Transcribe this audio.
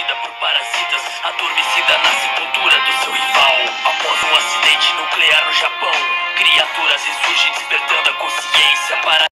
invadida por parasitas, adormecida na sepultura do seu rival. Após um acidente nuclear no Japão, criaturas ressurgem despertando a consciência para